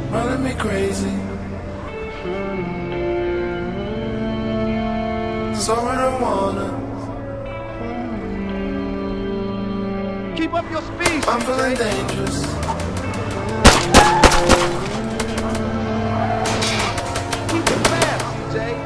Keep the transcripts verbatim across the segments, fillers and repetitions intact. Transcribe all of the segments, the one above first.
running me crazy. So marijuana. Keep up your speed. I'm feeling dangerous. Keep it fast, C J.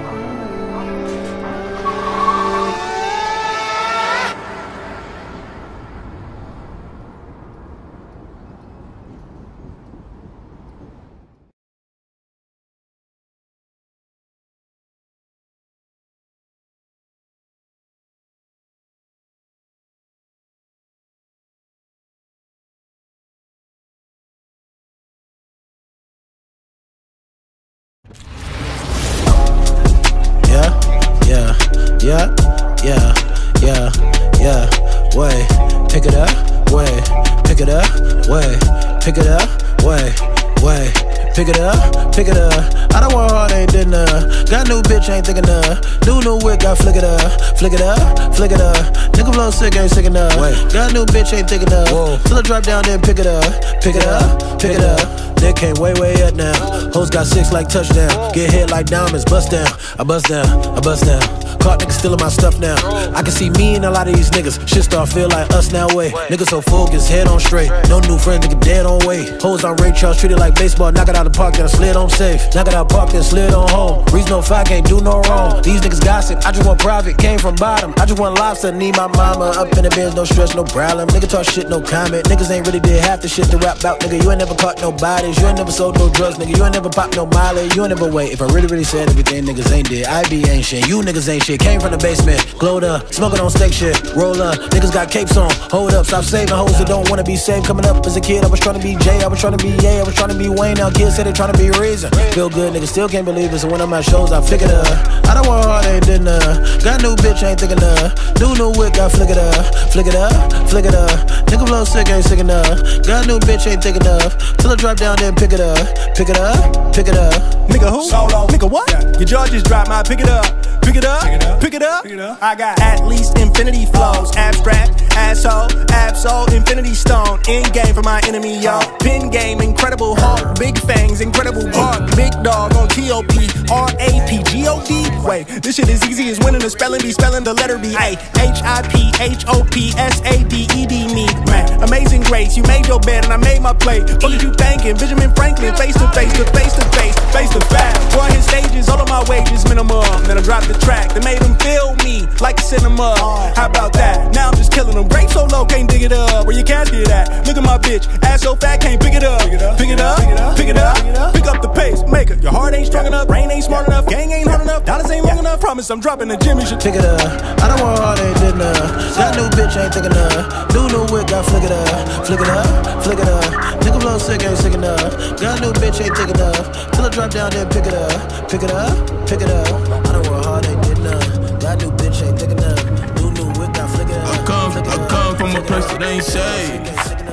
Yeah, yeah, yeah, yeah, yeah, way, pick it up, way, pick it up, way, pick it up, way, way, pick it up, pick it up. I don't want hard, ain't did enough. Got new bitch, ain't thinking enough. New new wig, got flick it up, flick it up, flick it up. Nigga blow sick, ain't sick enough. Got new bitch, ain't thinking enough. Till I drop down, then pick it up, pick it up, pick it up. They came way, way up now. Hoes got six like touchdown. Get hit like diamonds, bust down. I bust down, I bust down. Caught niggas stealing my stuff now. I can see me and a lot of these niggas. Shit start feel like us now, way. Niggas so focused, head on straight. No new friends, nigga dead on way. Hoes on Ray Charles, treated like baseball. Knock it out the park, then I slid on safe. Knock it out park, then slid on home. Reason no five, can't do no wrong. These niggas gossip, I just want private. Came from bottom, I just want lobster. Need my mama up in the bins, no stress, no problem. Nigga talk shit, no comment. Niggas ain't really did half the shit to rap about, nigga. You ain't never caught no bodies. You ain't never sold no drugs, nigga. You ain't never popped no mileage. You ain't never wait. If I really, really said everything niggas ain't did, I be ain't shit. You niggas ain't shit. Came from the basement, glowed up, smoking on steak shit. Roll up, niggas got capes on. Hold up, stop saving hoes that don't wanna be saved. Coming up as a kid, I was trying to be Jay, I was trying to be Ye, I was trying to be Wayne. Now kids say they trying to be Reason. Feel good, niggas still can't believe it. So when I'm at shows, I figured up. I don't want hard, ain't did enough. Got new bitch, ain't thinking enough. New new wig, got flick it up, flick it up, flick it up. Nigga blow sick, ain't sick enough. Got new bitch, ain't thick enough. Till I drop down, then pick it up, pick it up, pick it up. Nigga who? Solo. Nigga what? Yeah. Your jaw just dropped, my pick it up. Pick it up, pick it up, pick it up. Pick it up. I got at least infinity flows. Abstract, asshole, absol, infinity stone. In game for my enemy, yo. Pin game, incredible hawk. Big fangs, incredible bark. Big dog on T O P, R A P G O D. Wait, this shit is easy as winning the spelling bee, spelling the letter B. A H I P H O P S A D E D me. Man, amazing grace, you made your bed and I made my plate. What did you thinking? Benjamin Franklin, face to face, to face to face, face to face. Boy, his stages, all of my wages minimum. Then I dropped the track that made him feel me like a cinema. How about that? Now I'm just killing them. Grape so low, can't dig it up. Where your casket at? Look at my bitch, ass so fat, can't pick it up. Pick it up, pick it up, pick it up. Pick up the pace, maker. Your heart ain't strong enough, brain ain't smart enough, gang ain't hard enough, dollars ain't long enough. Promise I'm dropping the gym, you should pick it up. I don't want hard, ain't did enough. Got new bitch, ain't thinking enough. New new wig, got flick it up, flick it up, flick it up. Nigga blow sick, ain't sick enough. Got new bitch, ain't thick enough. Till I drop down, then pick it up, pick it up, pick it up. I don't want hard, ain't did enough. Got new bitch, ain't thick enough. New new wig, got flick it up. I come, I come from a place that ain't safe.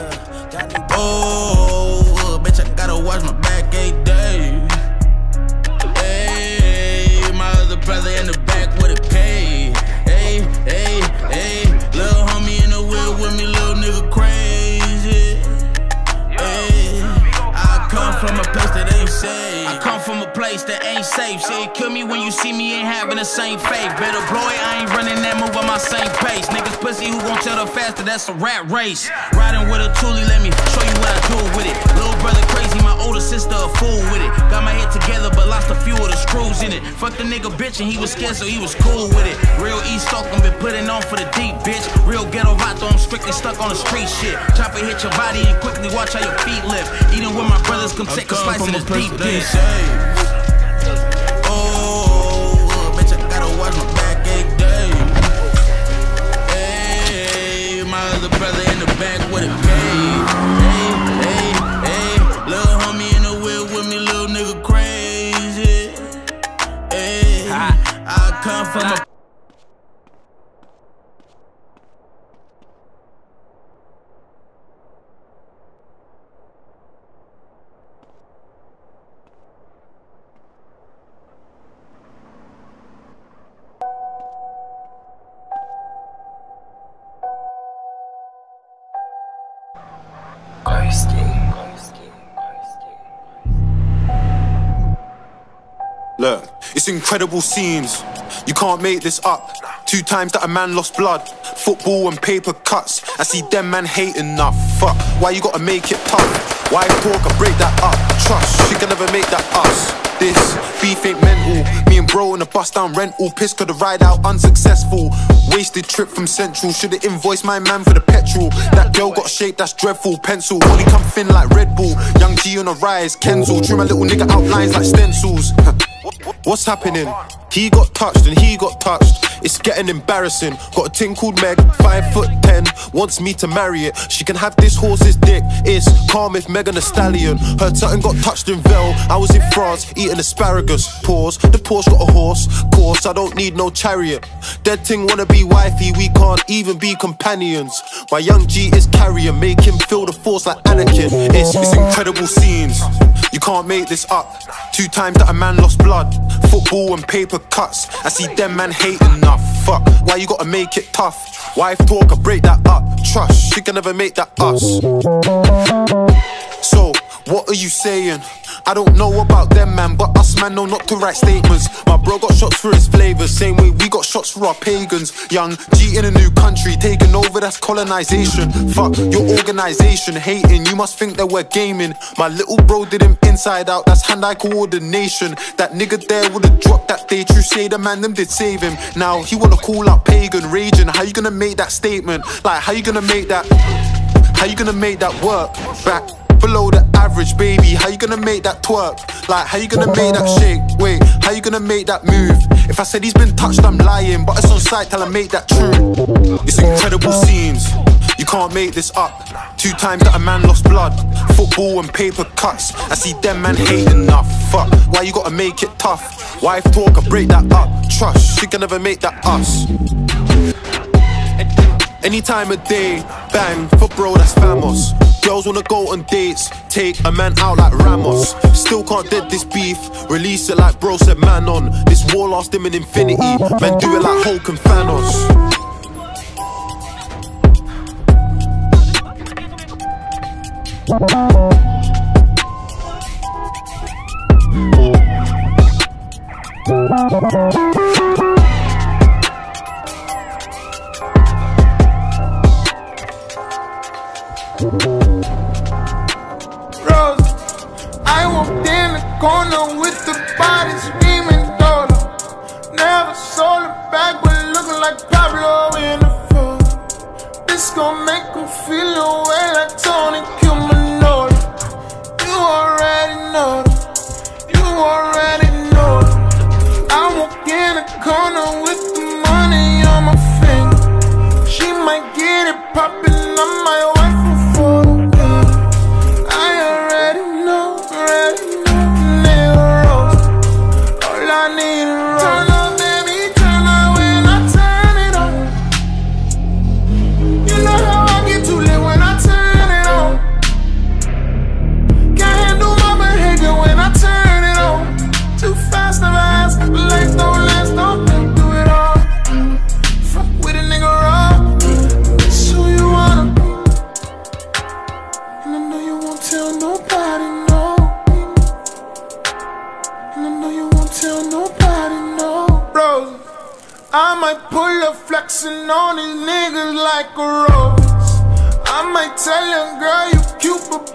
Oh, bitch, I gotta watch my back eight days. Hey, my other brother in the back with a K. Hey, hey, hey, little homie in the wheel with me, little nigga crazy. Hey, I come from a place that ain't safe. I come from a place that ain't safe. Shit, kill me when you see me ain't having the same faith. Better blow it, I ain't running that move on my same pace. Niggas pussy who gon' tell the faster, that's a rat race. Riding with a toolie, let me show you what I do with it. Little brother crazy, my older sister a fool with it. Got my head together but lost a few of the screws in it. Fuck the nigga bitch and he was scared so he was cool with it. Real East Stockholm been putting on for the deep bitch. Real ghetto vato, I'm strictly stuck on the street shit. Chopper hit your body and quickly watch how your feet lift. Eating with my brothers, come take a slice of this deep dish. Oh, bitch, I gotta watch my back eight days. Hey, my other brother in the back with a cage. Hey, hey, hey, little homie in the wheel with me, little nigga crazy. Hey, I come from a Ghosty. Look, it's incredible scenes. You can't make this up. Two times that a man lost blood. Football and paper cuts. I see them man hating enough. Fuck, why you gotta make it tough? Why talk and break that up? Trust, she can never make that us. This beef ain't mental. Me and bro in a bus down rental. Piss could have ride out unsuccessful. Wasted trip from Central. Should've invoiced my man for the petrol. That girl got shape, that's dreadful. Pencil, only come thin like Red Bull. Young G on a rise, Kenzel. Trim my little nigga outlines like stencils. What's happening? He got touched and he got touched. It's getting embarrassing. Got a ting called Meg, five foot ten, wants me to marry it. She can have this horse's dick. It's calm if Megan a stallion. Her tutton got touched in Vel. I was in France eating asparagus. Pause. The Porsche got a horse. Course, I don't need no chariot. Dead ting wanna be wifey. We can't even be companions. My young G is carrier. Make him feel the force like Anakin. It's, it's incredible scenes. You can't make this up. Two times that a man lost blood. Football and paper cuts. I see them man hating enough. Fuck, why you gotta make it tough? Wife talk, I break that up. Trust, she can never make that us. So, what are you saying? I don't know about them man, but us man know not to write statements. My bro got shots for his flavors, same way we got shots for our pagans. Young G in a new country, taking over, that's colonization. Fuck your organization, hating, you must think that we're gaming. My little bro did him inside out, that's hand-eye coordination. That nigga there would've dropped that day, true say the man them did save him. Now he wanna call out pagan, raging, how you gonna make that statement? Like how you gonna make that, how you gonna make that work? Back below the average, baby, how you gonna make that twerk? Like, how you gonna make that shake? Wait, how you gonna make that move? If I said he's been touched, I'm lying, but it's on sight till I make that true. It's incredible scenes, you can't make this up. Two times that a man lost blood. Football and paper cuts. I see them man hating enough. Fuck, why you gotta make it tough? Wife talk, I break that up. Trust, she can never make that us. Any time of day, bang, for bro, that's famos. Girls wanna go on dates, take a man out like Ramos. Still can't dead this beef, release it like bro said man on. This war lost him in infinity, man do it like Hulk and Thanos. Rose, I walked in the corner with the body screaming dollar. Never sold it back, but looking like Pablo in the photo. This gon' make him feel away like Tony Cumanolo. You already know that. You already know that. I walk in the corner with the money on my finger. She might get it poppin', I might wife her for the win. I already know, already know, nigga Rose. All I need is Rose. Turn up, baby, turn up when I turn it on. You know how I get too lit when I turn it on. Can't handle my behavior when I turn it on. Too fast, never ask, life don't last, don't think, do it all. Fuck with a nigga raw, that's who you wanna be. And I know you won't tell nobody, no. And I know you won't tell nobody, no. Bros, I might pull up flexing on these niggas like a rose. I might tell your girl you cute, but